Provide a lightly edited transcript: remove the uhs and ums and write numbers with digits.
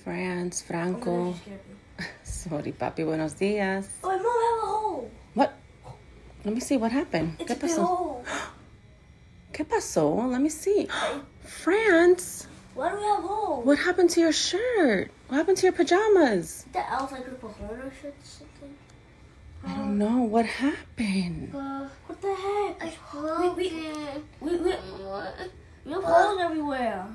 Franco. Sorry, papi. Buenos días. Oh, my mom have a hole. What? Let me see what happened. It's ¿Qué a big pasó? hole. ¿Qué pasó? Let me see. France, Why do we have holes? what happened to your shirt? What happened to your pajamas? The elf like rip a hole in our shit or something? I don't know. What happened? What the heck? It's broken. We have holes everywhere.